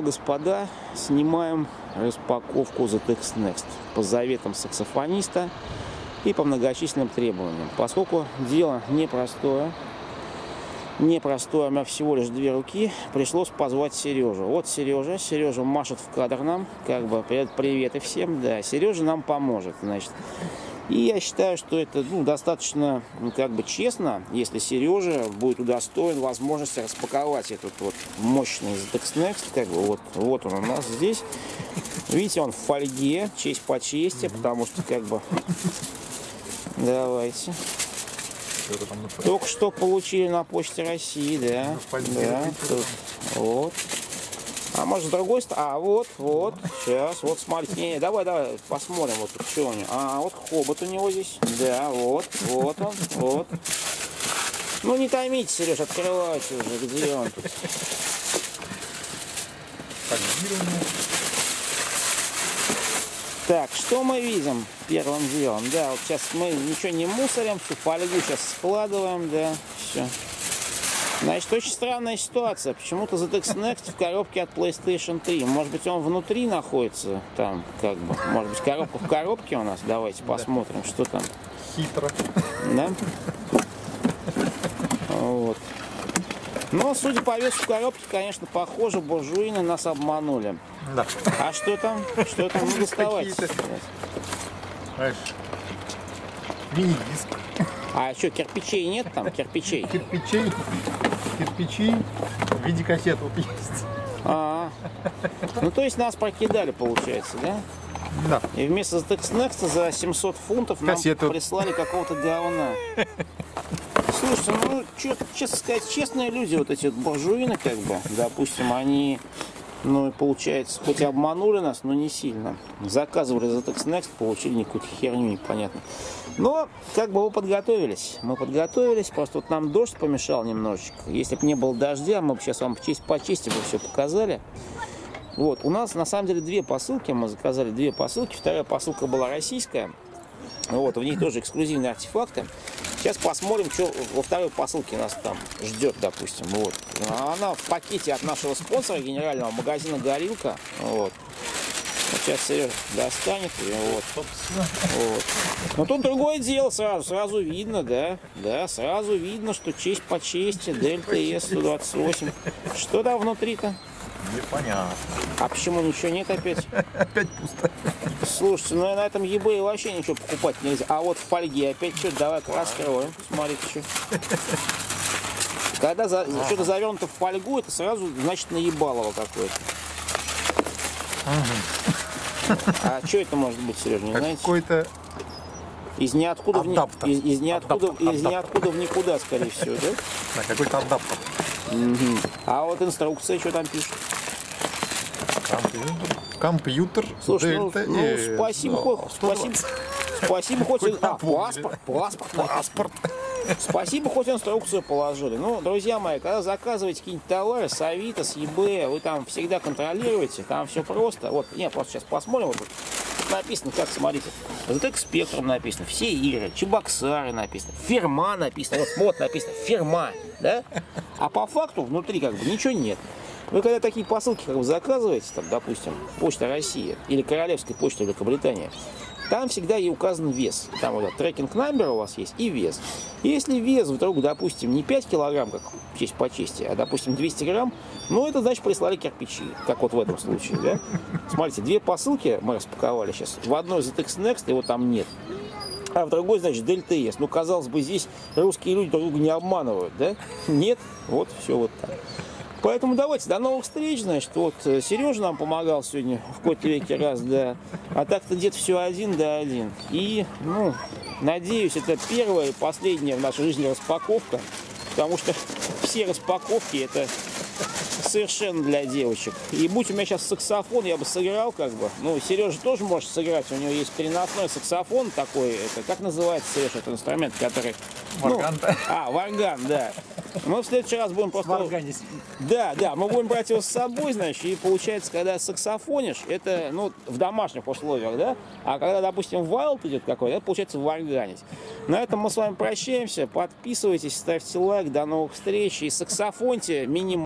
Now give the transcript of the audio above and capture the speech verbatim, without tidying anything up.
дамы и господа, снимаем распаковку зет икс Next по заветам саксофониста и по многочисленным требованиям. Поскольку дело непростое, непростое, у меня всего лишь две руки, пришлось позвать Сережу. Вот Сережа, Сережа машет в кадр нам, как бы привет, привет и всем, да, Сережа нам поможет, значит. И я считаю, что это ну, достаточно ну, как бы честно, если Сережа будет удостоен возможности распаковать этот вот мощный зет икс Next. Как бы вот, вот он у нас здесь. Видите, он в фольге, честь по чести, потому что как бы... Давайте. Только что получили на Почте России, да. Да, тут, вот. А может с другой стороны? А, вот, вот, сейчас, вот смотрите. Не, не, давай, давай, посмотрим, вот тут что у него. А, вот хобот у него здесь. Да, вот, вот он, вот. Ну не томите, Сереж, открывайте уже, где он тут. Так, что мы видим первым делом? Да, вот сейчас мы ничего не мусорим, всю фольгу сейчас складываем, да, все. Значит, очень странная ситуация. Почему-то зет икс Next в коробке от плейстейшн три. Может быть, он внутри находится там, как бы. Может быть, коробка в коробке у нас. Давайте посмотрим, да. Что там. Хитро. Да? Вот. Но, судя по весу коробки, конечно, похоже, буржуины нас обманули. Да. А что там? Что там? Ну, доставайте. Мини-диск. А что, кирпичей нет там? Кирпичей? Кирпичей. Кирпичи в виде кассет вот есть. А, ну то есть нас прокидали, получается, да? Да. И вместо зет икс Next за семьсот фунтов нам кассету прислали какого-то говна. Слушайте, ну, чё, честно сказать, честные люди, вот эти буржуины, как бы, допустим, они, ну, получается, хоть и обманули нас, но не сильно. Заказывали зет икс Next, получили какую-то херню непонятную. Но, как бы, мы подготовились. Мы подготовились, просто вот нам дождь помешал немножечко. Если бы не было дождя, мы бы сейчас вам честь по чести бы все показали. Вот, у нас, на самом деле, две посылки, мы заказали две посылки. Вторая посылка была российская. Вот, в ней тоже эксклюзивные артефакты. Сейчас посмотрим, что во второй посылке нас там ждет, допустим. Вот. Она в пакете от нашего спонсора, генерального магазина «Горилка». Вот. Сейчас Сережа достанет ее. Вот. Вот. Но тут другое дело сразу. Сразу видно, да? Да, сразу видно, что честь по чести. Дельта эс сто двадцать восемь. Что там внутри-то? Непонятно. А почему ничего нет опять? Опять пусто. Слушайте, ну на этом eBay вообще ничего покупать нельзя. А вот в фольге опять что-то, давай-ка раскроем. Смотрите, что. Когда за, ага. что-то завернуто в фольгу, это сразу, значит, наебалово какое-то. Ага. А что это может быть, Сережа, не знаете? Какой-то из ниоткуда, в, адаптер. Из, из, ниоткуда, адаптер. из ниоткуда в никуда, скорее всего, да? Да, какой-то адаптер. Угу. А вот инструкция, что там пишет? Компьютер. Компьютер. Слушай, ну, Дельта, ну и... спасибо, ну, спасибо, спасибо, хоть и... а, паспорт, паспорт, паспорт. Спасибо, хоть инструкцию положили. Ну, друзья мои, когда заказываете какие-нибудь товары с Авито, с eBay, вы там всегда контролируете, там все просто. Вот, не, просто сейчас посмотрим, вот тут, тут написано, как, смотрите, зет икс Spectrum написано, все игры, Чебоксары написано, фирма написано, вот, вот написано, фирма, да? А по факту внутри как бы ничего нет. Вы когда такие посылки как бы заказываете, там, допустим, Почта России или Королевская почта Великобритании, там всегда и указан вес. Там вот трекинг номер у вас есть и вес. Если вес вдруг, допустим, не пять килограмм, как честь по чести, а, допустим, двести грамм, ну, это значит прислали кирпичи, как вот в этом случае, да? Смотрите, две посылки мы распаковали сейчас. В одной зет икс Next, его там нет. А в другой, значит, Дельта эс. Ну, казалось бы, здесь русские люди друг друга не обманывают, да? Нет, вот все вот так. Поэтому давайте, до новых встреч, значит, вот Сережа нам помогал сегодня в кои-то веки раз, да, а так-то где-то все один да один. И, ну, надеюсь, это первая и последняя в нашей жизни распаковка, потому что все распаковки это совершенно для девочек. И будь у меня сейчас саксофон, я бы сыграл как бы, ну, Сережа тоже может сыграть, у него есть переносной саксофон такой, это, как называется, Сережа, этот инструмент, который... Варган. Ну, а, варган, да. Мы в следующий раз будем просто... Варганить. Да, да, мы будем брать его с собой, значит, и получается, когда саксофонишь, это, ну, в домашних условиях, да, а когда, допустим, вайлд идет какой-то, это получается варганить. На этом мы с вами прощаемся, подписывайтесь, ставьте лайк, до новых встреч, и саксофоньте минимум.